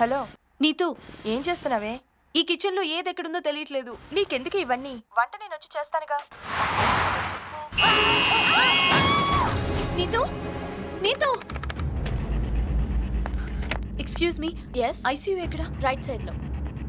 Hello Neetu, ఏం చేస్తున్నావే? ఈ కిచెన్ లో ఏది ఎక్కడుందో తెలియట్లేదు. నీకెందుకు ఇవన్నీ? వంట నేను వచ్చి చేస్తానుగా. Neetu, Neetu, excuse me. yes ICU ఎక్కడ? రైట్ సైడ్ లో.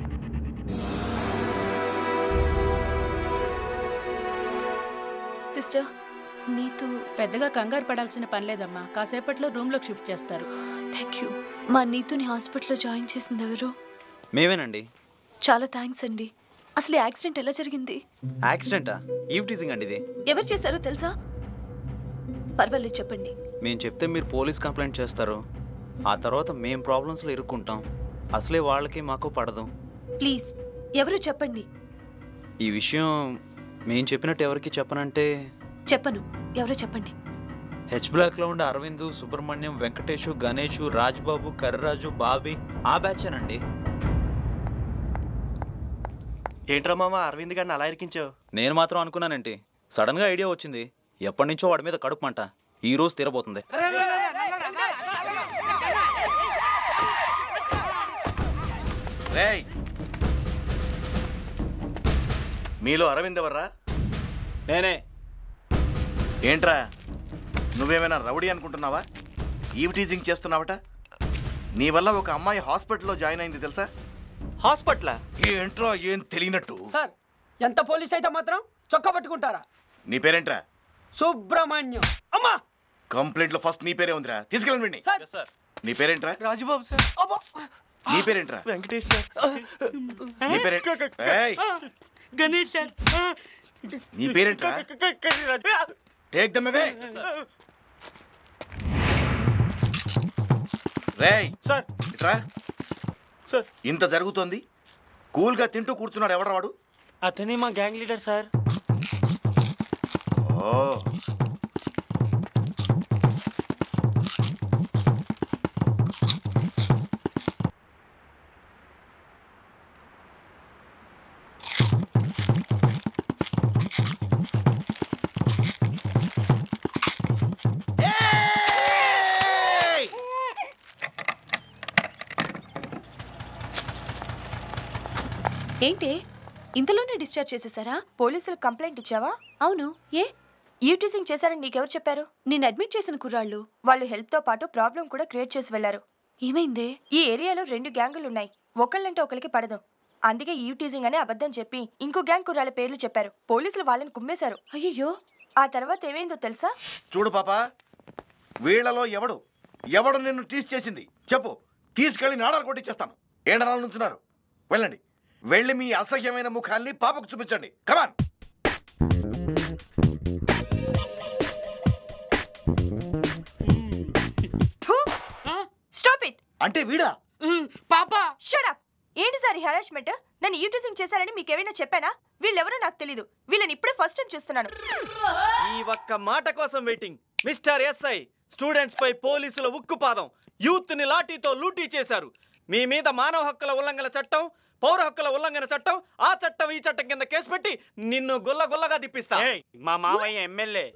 సిస్టర్, నీతూ. పెద్దగా కంగారు పడాల్సిన పని లేదమ్మా, కాసేపట్లో రూమ్లోకి షిఫ్ట్ చేస్తారు. Thank you. మా నీతుని హాస్పిటల్లో జాయిన్ చేసింది ఎవరు? మేమేనండి. చాలా థ్యాంక్స్ అండి. అసలు యాక్సిడెంట్ ఎలా జరిగింది? యాక్సిడెంటా? ఈవ్ టీజింగ్ అండి ఇది. ఎవరు చేశారో తెలుసా? పర్వాలేదు చెప్పండి. మేము చెప్తే మీరు పోలీస్ కంప్లైంట్ చేస్తారు, ఆ తర్వాత మేము ప్రాబ్లమ్స్లో ఇరుక్కుంటాం. అసలే వాళ్ళకి మాకు పడదు. ప్లీజ్ ఎవరు చెప్పండి. ఈ విషయం మేము చెప్పినట్టు ఎవరికి చెప్పనంటే? చెప్పను, ఎవరో చెప్పండి. హెచ్ బ్లాక్లో ఉండే అరవింద్, సుబ్రహ్మణ్యం, వెంకటేషు, గణేషు, రాజ్బాబు, కర్రాజు, బాబీ, ఆ బ్యాచేనండి. ఏంట్రా మామ అరవింద్ గారిని అలా ఇరికించావు? నేను మాత్రం అనుకున్నానంటే సడన్గా ఐడియా వచ్చింది. ఎప్పటి నుంచో వాడి మీద కడుపు మంట, ఈ రోజు తీరబోతుంది. మీలో అరవింద్ ఎవర్రా? నేనే. ఏంట్రా నువ్వేమైనా రౌడీ అనుకుంటున్నావా? ఈవ్ టీజింగ్ చేస్తున్నావట. నీ వల్ల ఒక అమ్మాయి హాస్పిటల్లో జాయిన్ అయింది తెలుసా? హాస్పిటలా? ఏంట్రా ఏం తెలియనట్టు? సార్, ఎంత పోలీస్ అయితే మాత్రం చొక్కా పట్టుకుంటారా? నీ పేరేంట్రా? సుబ్రహ్మణ్యం. అమ్మా, కంప్లైంట్ లో ఫస్ట్ నీ పేరే ఉందిరా, తీసుకెళ్ళండి. సార్. నీ పేరేంట్రా? రాజుబాబు సార్. నీ పేరేంట్రా? వెంకటేష్ సార్. నీ పేరేంట్రా? గణేష్ సార్. నీ పేరేంట్రా? టేక్ దమ్ అవే. రేయ్ సార్. ఇట్రా. సార్. ఇంత జరుగుతోంది, కూల్ గా తింటూ కూర్చున్నాడు ఎవడ్రా వాడు? అతనే మా గ్యాంగ్ లీడర్ సార్. ఓ ఏంటి ఇంతలోనే డిశ్చార్జ్ చేసేసారా? పోలీసులకు కంప్లైంట్ ఇచ్చావా? అవును. ఏ? ఈవ్ టీజింగ్ చేశారని నీకెవరు చెప్పారు? నేను అడ్మిట్ చేసిన కుర్రాళ్ళు. వాళ్ళు హెల్ప్ తో పాటు ప్రాబ్లం కూడా క్రియేట్ చేసి వెళ్లారు. ఏమైందే? ఈ ఏరియాలో 2 గ్యాంగులు ఉన్నాయి, ఒకళ్ళంటే ఒకరికి పడదు. అందుకే ఈవ్ టీజింగ్ అనే అబద్ధం చెప్పి ఇంకో గ్యాంగ్ కుర్రాళ్ళ పేర్లు చెప్పారు. పోలీసులు వాళ్ళని కుమ్మేశారు. అయ్యో, ఆ తర్వాత ఏమైందో తెలుసా? చూడు పాపా, వీళ్లలో ఎవడు నిన్ను టీస్ చేసింది చెప్పు, తీసుకెళ్లి నాడాలు కొట్టించేస్తాను. ఏడనాల నుంచున్నారు, వెళ్ళండి. వెళ్ళి మీ అసహ్యమైన ముఖాన్ని పాపకు చూపించండి. కమాన్. Stop it. అంటే వీడా? పాపా, షట్ అప్. ఏంటి సార్ ఈ హరాస్మెంట్? నన్ను ఈవ్ టీజింగ్ చేశారని మీకేమైనా చెప్పానా? వీళ్ళెవరో నాకు తెలీదు. వీళ్ళని ఇప్పుడే ఫస్ట్ టైం చూస్తున్నాను. ఈ ఒక్క మాట కోసం వెయిటింగ్. మిస్టర్ ఎస్ఐ, స్టూడెంట్స్ పై పోలీసుల ఉక్కుపాదం, యూత్ ని లాఠీతో లూటీ చేశారు. మీ మీద మానవ హక్కుల ఉల్లంఘన చట్టం, పౌర హక్కుల ఉల్లంఘన చట్టం, ఆ చట్టం ఈ చట్టం కింద కేసు పెట్టి నిన్ను గుల్లగా తిప్పిస్తా. మా మావయ్య ఎమ్మెల్యే.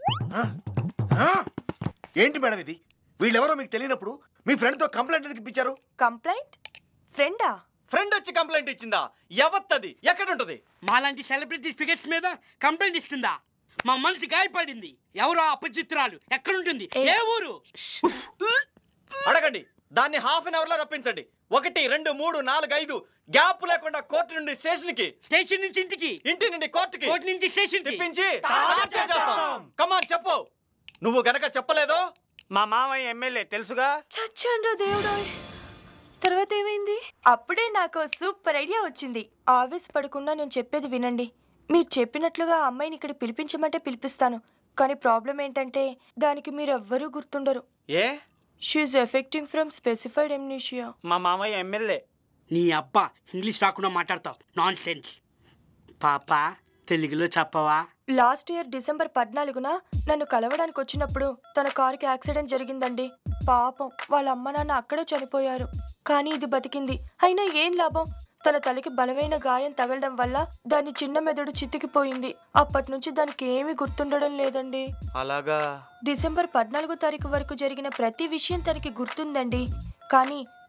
ఏంటి మేడం ఇది? వీళ్ళెవరో మీకు తెలియనప్పుడు మీ ఫ్రెండ్ తో కంప్లైంట్ ఎందుకు ఇప్పించారు? కంప్లైంట్? ఫ్రెండా? ఫ్రెండ్ వచ్చి కంప్లైంట్ ఇచ్చిందా? ఎవత్తది? ఎక్కడుంటది? మాలాంటి సెలబ్రిటీ ఫిగర్స్ మీద కంప్లైంట్ ఇస్తుందా? మా మనసు గాయపడింది. ఎవరో అపచిత్రాలు. ఎక్కడుంటుంది? ఏ ఊరు? అడగండి. దాన్ని హాఫ్ అన్ అవర్ లో రప్పించండి. 1, 2, 3, 4, 5 గ్యాప్ లేకుండా కోర్టు నుండి స్టేషన్ కి, స్టేషన్ నుంచి ఇంటికి, ఇంటి నుండి కోర్టుకి, కోర్టు నుంచి స్టేషన్ తిప్పించి కమాన్ చెప్పు. నువ్వు గనక చెప్పలేదో మా మావయ్య ఎమ్మెల్యే తెలుసుగా. చచ్చాన్రా దేవుడా. తర్వాత ఏమైంది? అప్పుడే నాకు సూపర్ ఐడియా వచ్చింది. ఆవేశపడకుండా నేను చెప్పేది వినండి. మీరు చెప్పినట్లుగా ఆ అమ్మాయిని ఇక్కడ పిలిపించమంటే పిలిపిస్తాను. కానీ ప్రాబ్లం ఏంటంటే దానికి మీరెవ్వరూ గుర్తుండరు. ఏ? She's effecting from specified amnesia. మా మామయ్య ఎమ్మెల్యే. నీ అబ్బా ఇంగ్లీష్ రాకుండా మాట్లాడతావు. Nonsense. పాప తెలుగులో చెప్పవా? లాస్ట్ ఇయర్ డిసెంబర్ 14న నన్ను కలవడానికి వచ్చినప్పుడు తన కారుకి యాక్సిడెంట్ జరిగిందండి. పాపం వాళ్ళ అమ్మ నాన్న అక్కడే చనిపోయారు. కానీ ఇది బతికింది. అయినా ఏం లాభం? తన తలకి బలమైన గాయం తగలడం వల్ల దాని చిన్న మెదడు చితికిపోయింది. అప్పటి నుంచి దానికి ఏమీ గుర్తుండడం లేదండి. అలాగా? డిసెంబర్ 14వ తారీఖు వరకు జరిగిన ప్రతి విషయం తనకి గుర్తుందండి. కానీ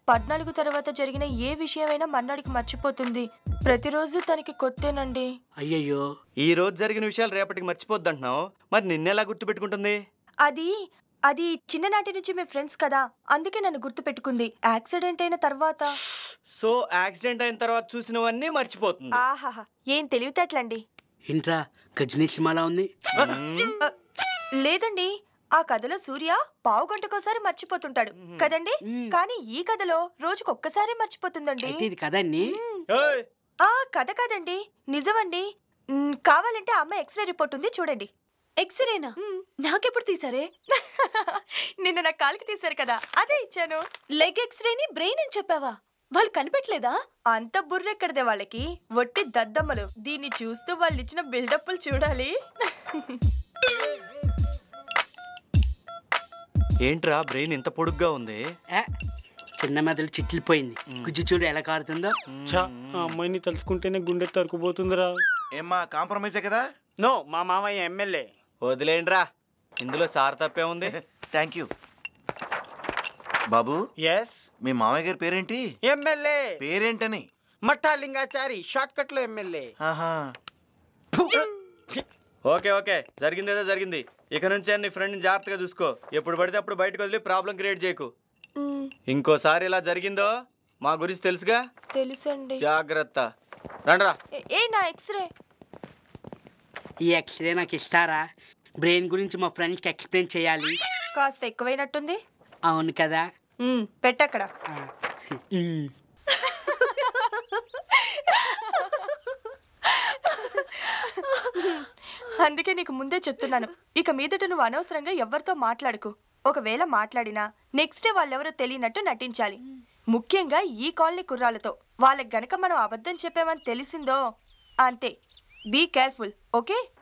14 తర్వాత జరిగిన ఏ విషయమైనా మన్నాడికి మర్చిపోతుంది. ప్రతిరోజు తనకి కొత్తేనండి. అయ్యయ్యో, ఈ రోజు జరిగిన విషయాలు రేపటికి మర్చిపోద్ది అంటున్నావు, మరి నిన్నెలా గుర్తుపెట్టుకుంటుంది? అది చిన్ననాటి నుంచి మీ ఫ్రెండ్స్ కదా, అందుకే నన్ను గుర్తు పెట్టుకుంది. యాక్సిడెంట్ అయిన తర్వాత సో యాక్సిడెంట్ అయిన తర్వాత చూసినవన్నీ మర్చిపోతుంది. ఆహాహా, ఏం తెలివితేటలండి. ఏంట్రా గజనీ సినిమాలా ఉంది? లేదండి, ఆ కథలో సూర్య పావుగంటకోసారి మర్చిపోతుంటాడు కదండి. కానీ ఈ కథలో రోజుకొక్కసారి మర్చిపోతుందండి. అయితే ఇది కదండి. ఏయ్! ఆ కథ కాదండి, నిజమండి. కావాలంటే అమ్మ ఎక్స్రే రిపోర్ట్ ఉంది, చూడండి. ఎక్స్రేనా? నాకెప్పుడు తీసారే? నిన్న నా కాలికి తీశారు కదా, అదే ఇచ్చాను. లెగ్ ఎక్స్రేని బ్రెయిన్ అని చెప్పావా? వాళ్ళు కనిపెట్టలేదా? అంత బుర్రెక్కడదే వాళ్ళకి, వట్టి దద్దమ్మలు. దీన్ని చూస్తూ వాళ్ళు ఇచ్చిన బిల్డప్లు చూడాలి. ఏంట్రా బ్రెయిన్ ఇంత పొడుగ్గా ఉంది? చిన్న మెదడు చిట్లిపోయింది. గుజ్జు చూడు ఎలా కారుతుందో. ఆ అమ్మాయిని తలుచుకుంటేనే గుండె తరుకుపోతుందిరా. ఏమ్మా కాంప్రమైజే కదా? నో, మా మామయ్య ఎమ్మెల్యే. వదిలేండ్రా, ఇందులో సార్ తప్పే ఉంది. థ్యాంక్ యూ బాబు. ఎస్, మీ మామయ్య గారి పేరేంటి? ఎమ్మెల్యే పేరేంటని? మట్టాలింగాచారి, షార్ట్ కట్ లో ఎమ్మెల్యే. ఆహా. ఓకే ఓకే, జరిగిందేదో జరిగింది. ఇక నుంచి నీ ఫ్రెండ్ని జాగ్రత్తగా చూసుకో. ఎప్పుడు పడితే అప్పుడు బయటకు వదిలి ప్రాబ్లం క్రియేట్ చేయకు. ఇంకోసారి ఇలా జరిగిందో మా గురించి తెలుసుగా? తెలుసండి. జాగ్రత్త. రండ్రా. ఏ నా ఎక్స్రే? ఈ ఎక్స్రే నాకు ఇస్తారా? బ్రెయిన్ గురించి మా ఫ్రెండ్స్కి ఎక్స్ప్లెయిన్ చేయాలి. కాస్త ఎక్కువైనట్టుంది. అవును కదా. పెట్టక్కడ. అందుకే నీకు ముందే చెప్తున్నాను, ఇక మీదట నువ్వు అనవసరంగా ఎవరితో మాట్లాడుకు. ఒకవేళ మాట్లాడినా నెక్స్ట్ డే వాళ్ళెవరో తెలియనట్టు నటించాలి. ముఖ్యంగా ఈ కాలనీ కుర్రాలతో. వాళ్ళకి గనక మనం అబద్ధం చెప్పామని తెలిసిందో అంతే. Be careful, okay?